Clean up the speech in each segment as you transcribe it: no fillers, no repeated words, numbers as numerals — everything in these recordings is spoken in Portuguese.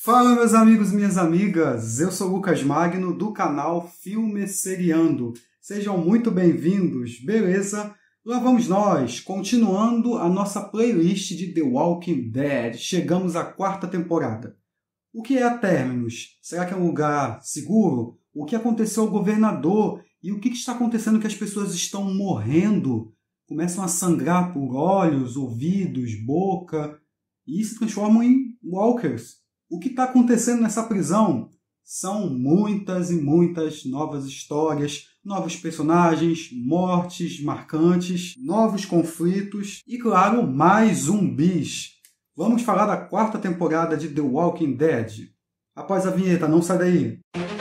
Fala, meus amigos e minhas amigas, eu sou Lucas Magno do canal Filmeceriando. Sejam muito bem-vindos, beleza? Lá vamos nós, continuando a nossa playlist de The Walking Dead. Chegamos à 4ª temporada. O que é a Terminus? Será que é um lugar seguro? O que aconteceu ao governador? E o que está acontecendo que as pessoas estão morrendo? Começam a sangrar por olhos, ouvidos, boca e se transformam em walkers. O que está acontecendo nessa prisão? São muitas e muitas novas histórias, novos personagens, mortes marcantes, novos conflitos e, claro, mais zumbis. Vamos falar da 4ª temporada de The Walking Dead. Após a vinheta, não sai daí!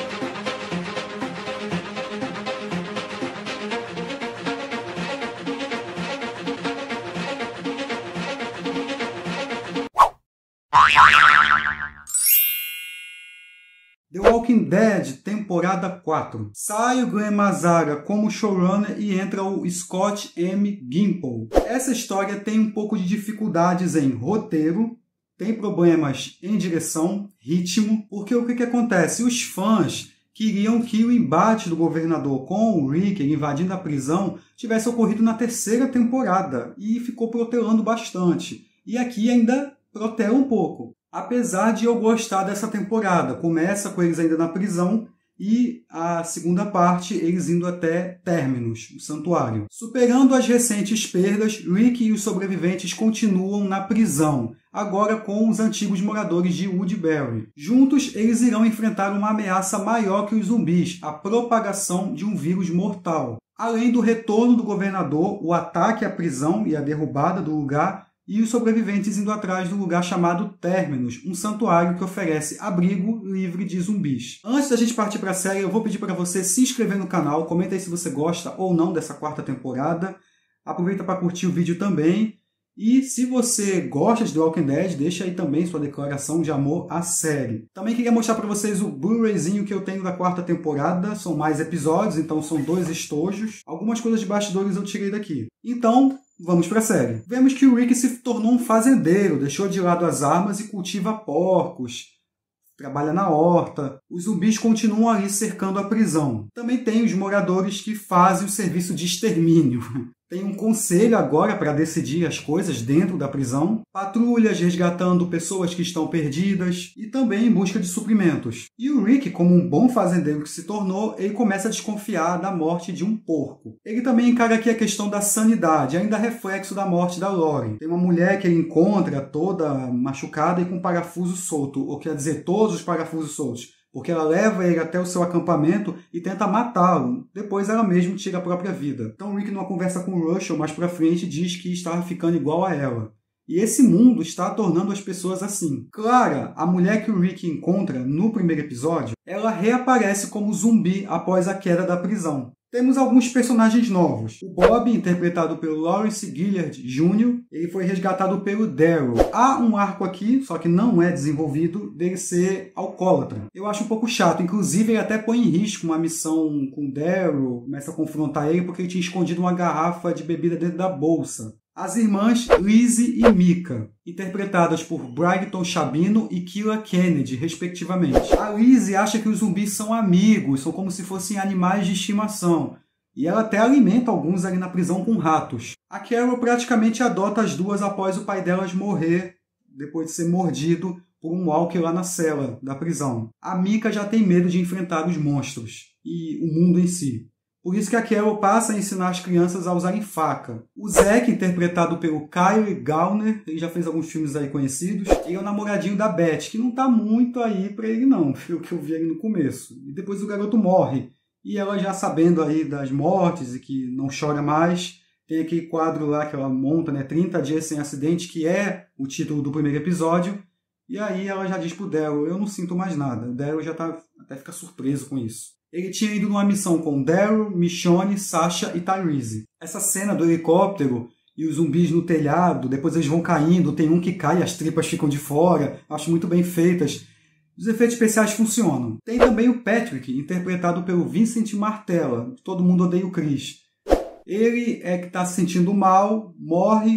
The Walking Dead, temporada 4. Sai o Glenn Mazzara como showrunner e entra o Scott M. Gimple. Essa história tem um pouco de dificuldades em roteiro, tem problemas em direção, ritmo, porque o que acontece? Os fãs queriam que o embate do governador com o Rick invadindo a prisão tivesse ocorrido na 3ª temporada e ficou protelando bastante. E aqui ainda protela um pouco. Apesar de eu gostar dessa temporada, começa com eles ainda na prisão e a segunda parte eles indo até Terminus, o santuário. Superando as recentes perdas, Rick e os sobreviventes continuam na prisão, agora com os antigos moradores de Woodbury. Juntos, eles irão enfrentar uma ameaça maior que os zumbis, a propagação de um vírus mortal. Além do retorno do governador, o ataque à prisão e a derrubada do lugar, e os sobreviventes indo atrás do lugar chamado Terminus, um santuário que oferece abrigo livre de zumbis. Antes da gente partir para a série, eu vou pedir para você se inscrever no canal, comenta aí se você gosta ou não dessa 4ª temporada, aproveita para curtir o vídeo também, e se você gosta de The Walking Dead, deixa aí também sua declaração de amor à série. Também queria mostrar para vocês o Blu-rayzinho que eu tenho da 4ª temporada, são mais episódios, então são 2 estojos. Algumas coisas de bastidores eu tirei daqui. Então, vamos para a série. Vemos que o Rick se tornou um fazendeiro, deixou de lado as armas e cultiva porcos, trabalha na horta. Os zumbis continuam ali cercando a prisão. Também tem os moradores que fazem o serviço de extermínio. Tem um conselho agora para decidir as coisas dentro da prisão, patrulhas resgatando pessoas que estão perdidas e também em busca de suprimentos. E o Rick, como um bom fazendeiro que se tornou, ele começa a desconfiar da morte de um porco. Ele também encara aqui a questão da sanidade, ainda reflexo da morte da Lauren. Tem uma mulher que ele encontra toda machucada e com parafuso solto, ou quer dizer, todos os parafusos soltos. Porque ela leva ele até o seu acampamento e tenta matá-lo. Depois ela mesma tira a própria vida. Então Rick, numa conversa com o Russell mais pra frente, diz que estava ficando igual a ela. E esse mundo está tornando as pessoas assim. Clara, a mulher que o Rick encontra no primeiro episódio, ela reaparece como zumbi após a queda da prisão. Temos alguns personagens novos. O Bob, interpretado pelo Lawrence Gilliard Jr., ele foi resgatado pelo Daryl. Há um arco aqui, só que não é desenvolvido, dele ser alcoólatra. Eu acho um pouco chato. Inclusive, ele até põe em risco uma missão com o Daryl, começa a confrontar ele porque ele tinha escondido uma garrafa de bebida dentro da bolsa. As irmãs Lizzie e Mika, interpretadas por Brighton Chabino e Kira Kennedy, respectivamente. A Lizzie acha que os zumbis são amigos, são como se fossem animais de estimação. E ela até alimenta alguns ali na prisão com ratos. A Carol praticamente adota as duas após o pai delas morrer, depois de ser mordido por um walker lá na cela da prisão. A Mika já tem medo de enfrentar os monstros e o mundo em si. Por isso que a Carol passa a ensinar as crianças a usarem faca. O Zack, interpretado pelo Kyle Gallner, ele já fez alguns filmes aí conhecidos, ele é o namoradinho da Beth, que não tá muito aí pra ele não, pelo que eu vi ali no começo. E depois o garoto morre. E ela já sabendo aí das mortes e que não chora mais, tem aquele quadro lá que ela monta, né, 30 dias sem acidente, que é o título do primeiro episódio. E aí ela já diz pro Daryl, eu não sinto mais nada. O Daryl já até fica surpreso com isso. Ele tinha ido numa missão com Daryl, Michonne, Sasha e Tyrese. Essa cena do helicóptero e os zumbis no telhado, depois eles vão caindo, tem um que cai e as tripas ficam de fora, acho muito bem feitas. Os efeitos especiais funcionam. Tem também o Patrick, interpretado pelo Vincent Martella, Todo Mundo Odeia o Chris. Ele é que está se sentindo mal, morre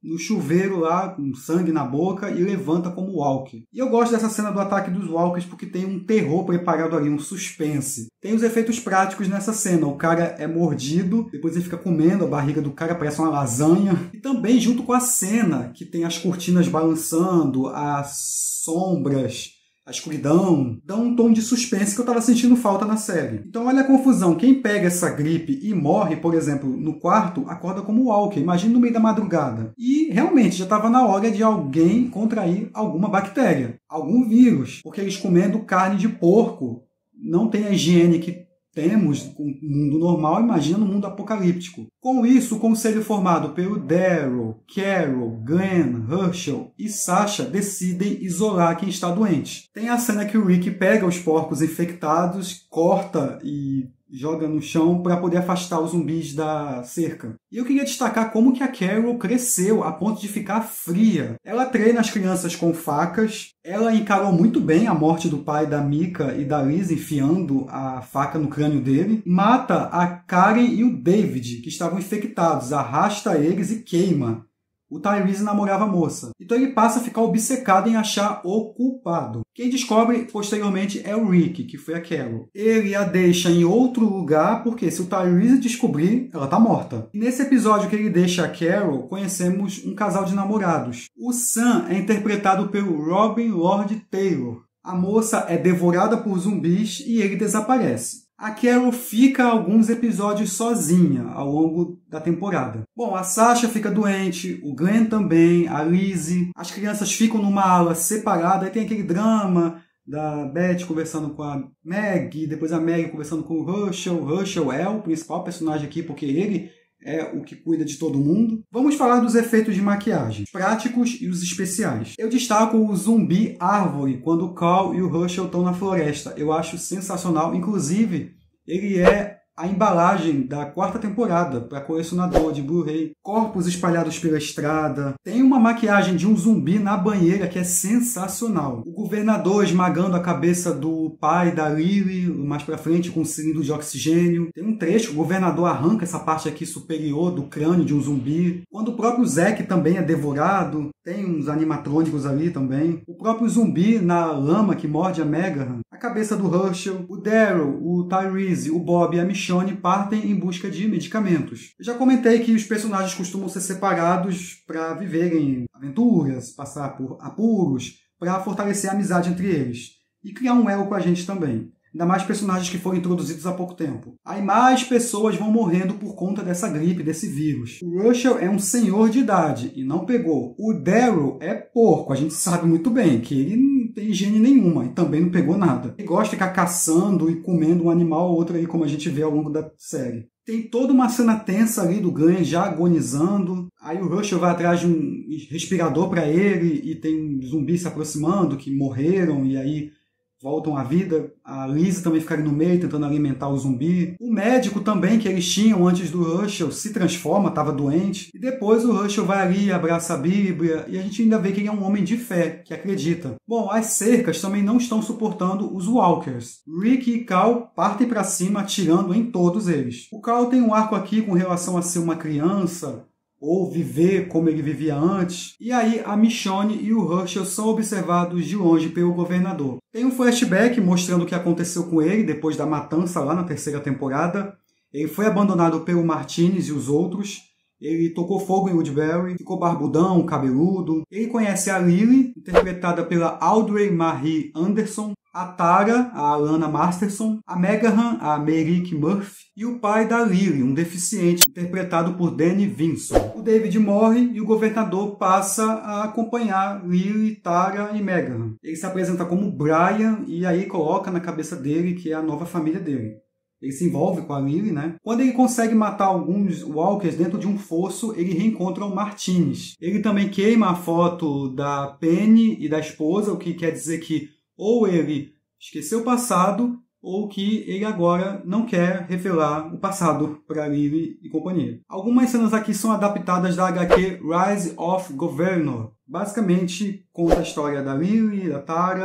no chuveiro lá, com sangue na boca, e levanta como Walker. E eu gosto dessa cena do ataque dos Walkers porque tem um terror preparado ali, um suspense. Tem os efeitos práticos nessa cena. O cara é mordido, depois ele fica comendo, a barriga do cara parece uma lasanha. E também junto com a cena, que tem as cortinas balançando, as sombras, a escuridão, dá um tom de suspense que eu estava sentindo falta na série. Então olha a confusão. Quem pega essa gripe e morre, por exemplo, no quarto, acorda como Walker. Imagina no meio da madrugada. E realmente já estava na hora de alguém contrair alguma bactéria, algum vírus. Porque eles comendo carne de porco não tem a higiene que temos no mundo normal, imagina no mundo apocalíptico. Com isso, o conselho formado pelo Daryl, Carol, Glenn, Herschel e Sasha decidem isolar quem está doente. Tem a cena que o Rick pega os porcos infectados, corta e joga no chão para poder afastar os zumbis da cerca. E eu queria destacar como que a Carol cresceu a ponto de ficar fria. Ela treina as crianças com facas, ela encarou muito bem a morte do pai da Micah e da Liz enfiando a faca no crânio dele, mata a Karen e o David, que estavam infectados, arrasta eles e queima. O Tyrese namorava a moça. Então ele passa a ficar obcecado em achar o culpado. Quem descobre posteriormente é o Rick, que foi a Carol. Ele a deixa em outro lugar, porque se o Tyrese descobrir, ela tá morta. E nesse episódio que ele deixa a Carol, conhecemos um casal de namorados. O Sam é interpretado pelo Robin Lord Taylor. A moça é devorada por zumbis e ele desaparece. A Carol fica alguns episódios sozinha ao longo da temporada. Bom, a Sasha fica doente, o Glenn também, a Lizzie. As crianças ficam numa ala separada, aí tem aquele drama da Beth conversando com a Meg, depois a Meg conversando com o Herschel. O Herschel é o principal personagem aqui porque ele é o que cuida de todo mundo. Vamos falar dos efeitos de maquiagem, os práticos e os especiais. Eu destaco o zumbi árvore, quando o Carl e o Herschel estão na floresta. Eu acho sensacional. Inclusive, ele é a embalagem da 4ª temporada para colecionador de Blu-ray. Corpos espalhados pela estrada. Tem uma maquiagem de um zumbi na banheira que é sensacional. O governador esmagando a cabeça do pai da Lily, mais pra frente com um cilindro de oxigênio. Tem um trecho, o governador arranca essa parte aqui superior do crânio de um zumbi. Quando o próprio Zack também é devorado. Tem uns animatrônicos ali também. O próprio zumbi na lama que morde a Megan. A cabeça do Herschel. O Daryl, o Tyrese, o Bob e a Michonne partem em busca de medicamentos. Eu já comentei que os personagens costumam ser separados para viverem aventuras, passar por apuros, para fortalecer a amizade entre eles. E criar um elo com a gente também. Ainda mais personagens que foram introduzidos há pouco tempo. Aí mais pessoas vão morrendo por conta dessa gripe, desse vírus. O Herschel é um senhor de idade e não pegou. O Daryl é porco, a gente sabe muito bem que ele não tem higiene nenhuma e também não pegou nada. Ele gosta de ficar caçando e comendo um animal ou outro aí, como a gente vê ao longo da série. Tem toda uma cena tensa ali do Glenn já agonizando. Aí o Herschel vai atrás de um respirador para ele e tem zumbis se aproximando que morreram e aí voltam à vida. A Lizzie também fica ali no meio, tentando alimentar o zumbi. O médico também, que eles tinham antes do Herschel, se transforma, estava doente. E depois o Herschel vai ali, abraça a Bíblia, e a gente ainda vê que ele é um homem de fé, que acredita. Bom, as cercas também não estão suportando os Walkers. Rick e Carl partem para cima, atirando em todos eles. O Carl tem um arco aqui com relação a ser uma criança, ou viver como ele vivia antes. E aí a Michonne e o Herschel são observados de longe pelo governador. Tem um flashback mostrando o que aconteceu com ele depois da matança lá na 3ª temporada. Ele foi abandonado pelo Martinez e os outros. Ele tocou fogo em Woodbury, ficou barbudão, cabeludo. Ele conhece a Lily, interpretada pela Audrey Marie Anderson, a Tara, a Alana Masterson, a Megan, a Merrick Murphy, e o pai da Lily, um deficiente, interpretado por Danny Vinson. O David morre e o governador passa a acompanhar Lily, Tara e Megan. Ele se apresenta como Brian e aí coloca na cabeça dele que é a nova família dele. Ele se envolve com a Lily, né? Quando ele consegue matar alguns Walkers dentro de um fosso, ele reencontra o Martinez. Ele também queima a foto da Penny e da esposa, o que quer dizer que ou ele esqueceu o passado, ou que ele agora não quer revelar o passado para Lily e companhia. Algumas cenas aqui são adaptadas da HQ Rise of Governor. Basicamente, conta a história da Lily, da Tara,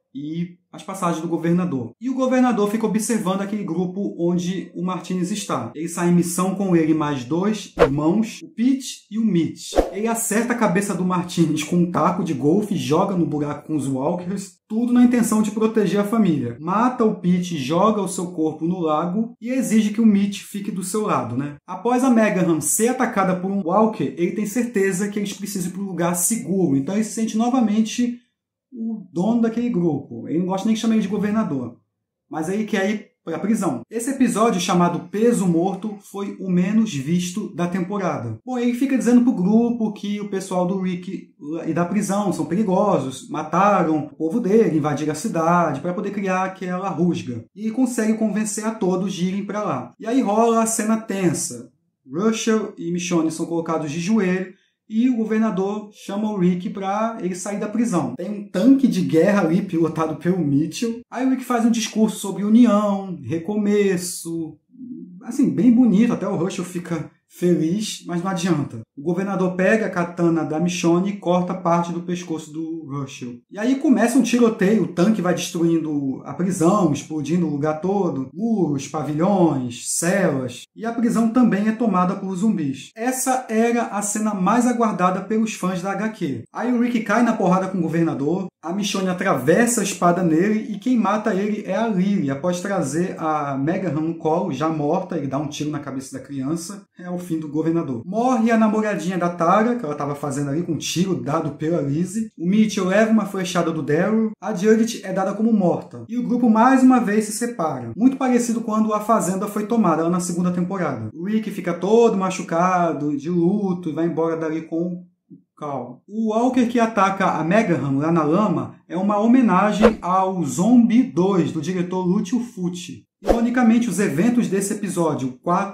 e as passagens do governador. E o governador fica observando aquele grupo onde o Martinez está. Ele sai em missão com ele mais 2 irmãos, o Pete e o Mitch. Ele acerta a cabeça do Martinez com um taco de golfe e joga no buraco com os Walkers, tudo na intenção de proteger a família. Mata o Pete, joga o seu corpo no lago e exige que o Mitch fique do seu lado, né? Após a Megan ser atacada por um Walker, ele tem certeza que eles precisam ir para um lugar seguro. Então ele se sente novamente o dono daquele grupo. Ele não gosta nem que chame ele de governador, mas ele quer ir para a prisão. Esse episódio, chamado Peso Morto, foi o menos visto da temporada. Bom, ele fica dizendo pro grupo que o pessoal do Rick e da prisão são perigosos, mataram o povo dele, invadiram a cidade para poder criar aquela rusga. E consegue convencer a todos de irem para lá. E aí rola a cena tensa. Russell e Michonne são colocados de joelho e o governador chama o Rick para ele sair da prisão. Tem um tanque de guerra ali pilotado pelo Mitchell. Aí o Rick faz um discurso sobre união, recomeço, assim, bem bonito, até o Russell fica feliz, mas não adianta. O governador pega a katana da Michonne e corta parte do pescoço do Russell. E aí começa um tiroteio, o tanque vai destruindo a prisão, explodindo o lugar todo, muros, pavilhões, celas, e a prisão também é tomada por zumbis. Essa era a cena mais aguardada pelos fãs da HQ. Aí o Rick cai na porrada com o governador, a Michonne atravessa a espada nele e quem mata ele é a Lily. Após trazer a Megan no colo, já morta, ele dá um tiro na cabeça da criança. É o fim do governador. Morre a namoradinha da Tara, que ela estava fazendo ali com um tiro dado pela Lizzie. O Mitchell leva uma flechada do Daryl. A Judith é dada como morta. E o grupo mais uma vez se separa. Muito parecido quando a fazenda foi tomada lá na segunda temporada. O Rick fica todo machucado, de luto, e vai embora dali com Cal. O Walker que ataca a Megan lá na lama é uma homenagem ao Zombie 2, do diretor Lúcio Fucci. Ironicamente, os eventos desse episódio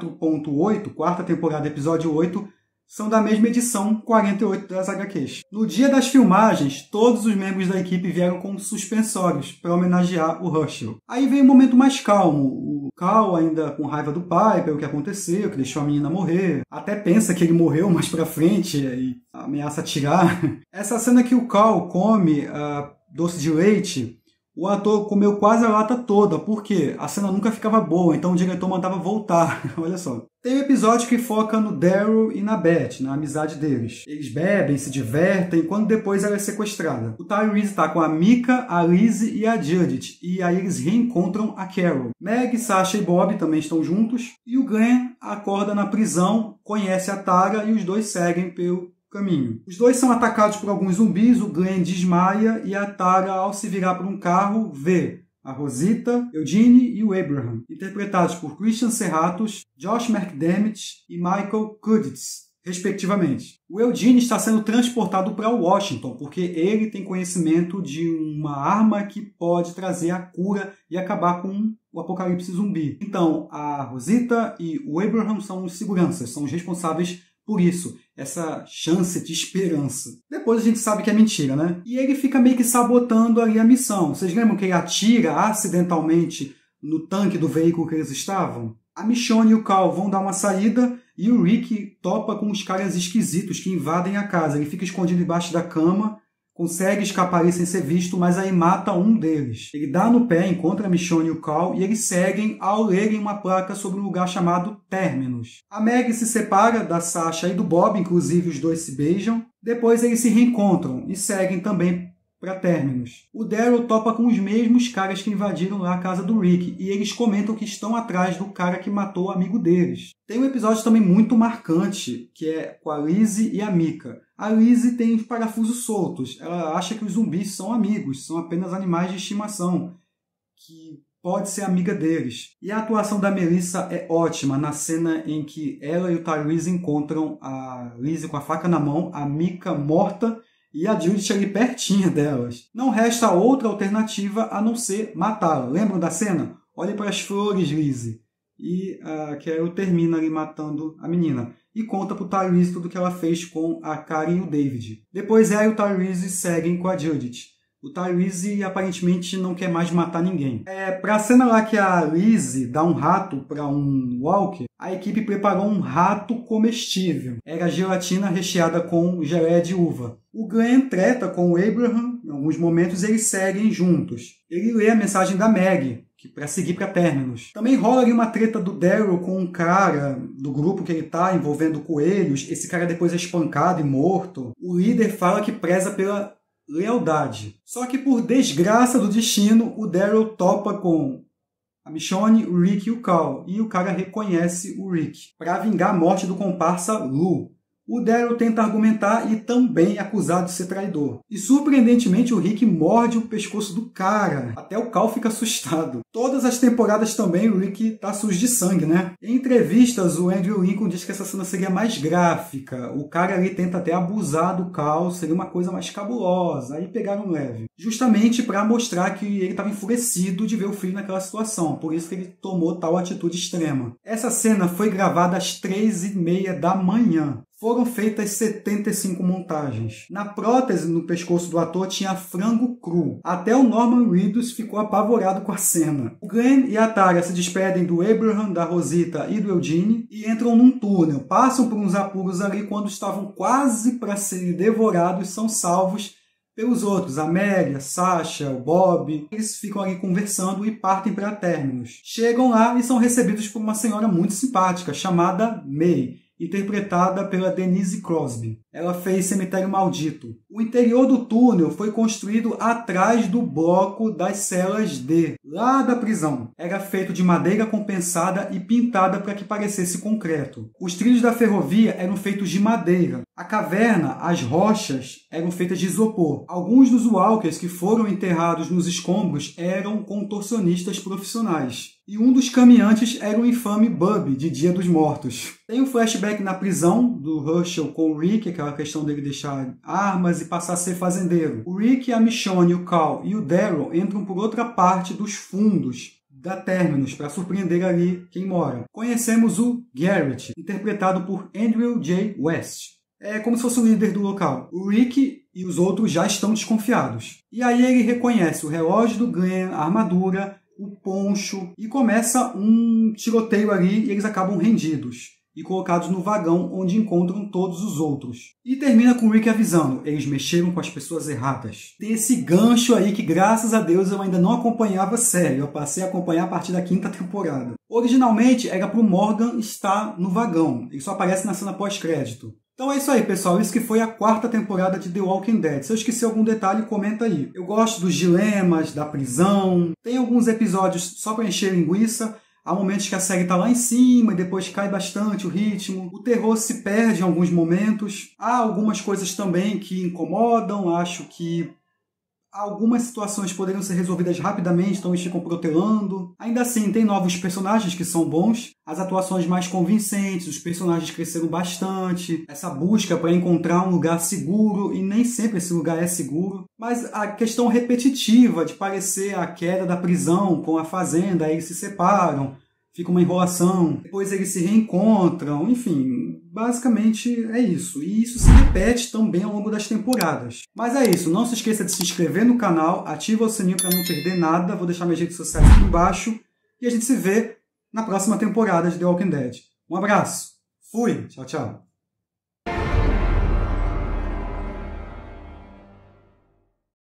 4.8, quarta temporada, episódio 8, são da mesma edição 48 das HQs. No dia das filmagens, todos os membros da equipe vieram com suspensórios para homenagear o Russell. Aí vem um momento mais calmo. O Cal ainda com raiva do pai pelo que aconteceu, que deixou a menina morrer. Até pensa que ele morreu mais pra frente e ameaça atirar. Essa cena que o Cal come doce de leite, o ator comeu quase a lata toda, porque a cena nunca ficava boa, então o diretor mandava voltar. Olha só. Tem um episódio que foca no Daryl e na Beth, na amizade deles. Eles bebem, se divertem, quando depois ela é sequestrada. O Tyrese está com a Mika, a Lizzie e a Judith, e aí eles reencontram a Carol. Meg, Sasha e Bob também estão juntos, e o Glenn acorda na prisão, conhece a Tara e os dois seguem pelo caminho. Os dois são atacados por alguns zumbis, o Glenn desmaia e a Tara, ao se virar para um carro, vê a Rosita, Eugene e o Abraham, interpretados por Christian Serratos, Josh McDermott e Michael Cudlitz, respectivamente. O Eugene está sendo transportado para Washington, porque ele tem conhecimento de uma arma que pode trazer a cura e acabar com o apocalipse zumbi. Então, a Rosita e o Abraham são os seguranças, são os responsáveis por isso, essa chance de esperança. Depois a gente sabe que é mentira, né? E ele fica meio que sabotando ali a missão. Vocês lembram que ele atira acidentalmente no tanque do veículo que eles estavam? A Michonne e o Cal vão dar uma saída e o Rick topa com os caras esquisitos que invadem a casa. Ele fica escondido embaixo da cama, consegue escapar ali sem ser visto, mas aí mata um deles. Ele dá no pé, encontra a Michonne e o Cal, e eles seguem ao lerem uma placa sobre um lugar chamado Terminus. A Meg se separa da Sasha e do Bob, inclusive os dois se beijam. Depois eles se reencontram e seguem também para Terminus. O Daryl topa com os mesmos caras que invadiram lá a casa do Rick, e eles comentam que estão atrás do cara que matou o amigo deles. Tem um episódio também muito marcante, que é com a Lizzie e a Mika. A Lizzie tem os parafusos soltos. Ela acha que os zumbis são amigos, são apenas animais de estimação, que pode ser amiga deles. E a atuação da Melissa é ótima, na cena em que ela e o Tyrese encontram a Lizzie com a faca na mão, a Mika morta, e a Judith ali pertinho delas. Não resta outra alternativa a não ser matá-la. Lembram da cena? Olhe para as flores, Lizzie. E a Carol termina ali matando a menina. E conta pro Tyrese tudo que ela fez com a Karen e o David. Depois ela e o Tyrese seguem com a Judith. O Tyrese aparentemente não quer mais matar ninguém. Pra cena lá que a Lizzie dá um rato para um Walker, a equipe preparou um rato comestível. Era gelatina recheada com geleia de uva. O Glenn treta com o Abraham, alguns momentos eles seguem juntos. Ele lê a mensagem da Maggie, para seguir para Terminus. Também rola ali uma treta do Daryl com um cara do grupo que ele tá, envolvendo coelhos. Esse cara depois é espancado e morto. O líder fala que preza pela lealdade. Só que por desgraça do destino, o Daryl topa com a Michonne, o Rick e o Cal. E o cara reconhece o Rick para vingar a morte do comparsa Lou. O Daryl tenta argumentar e também é acusado de ser traidor. E surpreendentemente o Rick morde o pescoço do cara. Até o Cal fica assustado. Todas as temporadas também o Rick tá sujo de sangue, né? Em entrevistas o Andrew Lincoln diz que essa cena seria mais gráfica. O cara ali tenta até abusar do Cal, seria uma coisa mais cabulosa. Aí pegaram leve. Justamente para mostrar que ele estava enfurecido de ver o filho naquela situação. Por isso que ele tomou tal atitude extrema. Essa cena foi gravada às 3h30 da manhã. Foram feitas 75 montagens. Na prótese no pescoço do ator tinha frango cru. Até o Norman Reedus ficou apavorado com a cena. O Glenn e a Tara se despedem do Abraham, da Rosita e do Eugene e entram num túnel. Passam por uns apuros ali quando estavam quase para serem devorados, são salvos pelos outros, a Amélia, Sasha, o Bob. Eles ficam ali conversando e partem para Terminus. Chegam lá e são recebidos por uma senhora muito simpática chamada May, interpretada pela Denise Crosby. Ela fez Cemitério Maldito. O interior do túnel foi construído atrás do bloco das celas D, lá da prisão. Era feito de madeira compensada e pintada para que parecesse concreto. Os trilhos da ferrovia eram feitos de madeira. A caverna, as rochas, eram feitas de isopor. Alguns dos walkers que foram enterrados nos escombros eram contorcionistas profissionais. E um dos caminhantes era o infame Bub, de Dia dos Mortos. Tem um flashback na prisão do Herschel com o Rick, aquela questão dele deixar armas e passar a ser fazendeiro. O Rick, a Michonne, o Cal e o Daryl entram por outra parte dos fundos da Terminus para surpreender ali quem mora. Conhecemos o Garrett, interpretado por Andrew J. West. É como se fosse o líder do local. O Rick e os outros já estão desconfiados. E aí ele reconhece o relógio do Glenn, a armadura, o poncho, e começa um tiroteio ali e eles acabam rendidos e colocados no vagão onde encontram todos os outros. E termina com o Rick avisando, eles mexeram com as pessoas erradas. Tem esse gancho aí que, graças a Deus, eu ainda não acompanhava a série. Eu passei a acompanhar a partir da 5ª temporada. Originalmente era para o Morgan estar no vagão. Ele só aparece na cena pós-crédito. Então é isso aí, pessoal. Isso que foi a 4ª temporada de The Walking Dead. Se eu esqueci algum detalhe, comenta aí. Eu gosto dos dilemas, da prisão. Tem alguns episódios só para encher linguiça. Há momentos que a série está lá em cima e depois cai bastante o ritmo. O terror se perde em alguns momentos. Há algumas coisas também que incomodam. Acho que algumas situações poderiam ser resolvidas rapidamente, então eles ficam protelando. Ainda assim, tem novos personagens que são bons. As atuações mais convincentes, os personagens cresceram bastante. Essa busca para encontrar um lugar seguro, e nem sempre esse lugar é seguro. Mas a questão repetitiva de parecer a queda da prisão com a fazenda, aí eles se separam, fica uma enrolação, depois eles se reencontram, enfim, basicamente é isso. E isso se repete também ao longo das temporadas. Mas é isso, não se esqueça de se inscrever no canal, ativa o sininho para não perder nada, vou deixar minhas redes sociais aqui embaixo, e a gente se vê na próxima temporada de The Walking Dead. Um abraço, fui, tchau, tchau.